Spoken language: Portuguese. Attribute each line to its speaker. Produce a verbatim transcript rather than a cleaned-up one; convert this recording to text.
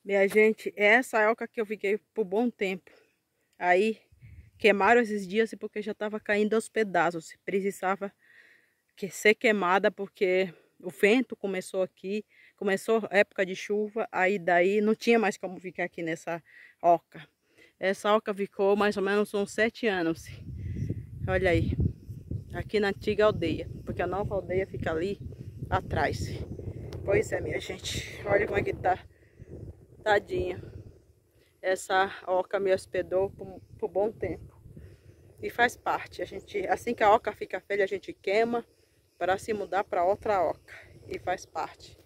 Speaker 1: Minha gente, essa é a oca que eu fiquei por bom tempo. Aí queimaram esses dias porque já estava caindo aos pedaços. Precisava que ser queimada porque o vento começou aqui, começou a época de chuva, aí daí não tinha mais como ficar aqui nessa oca. Essa oca ficou mais ou menos uns sete anos. Olha aí, aqui na antiga aldeia, porque a nova aldeia fica ali atrás. Pois é, minha gente, olha como é que tá. Tadinha. Essa oca me hospedou por, por bom tempo. E faz parte. A gente, assim que a oca fica velha, a gente queima para se mudar para outra oca. E faz parte.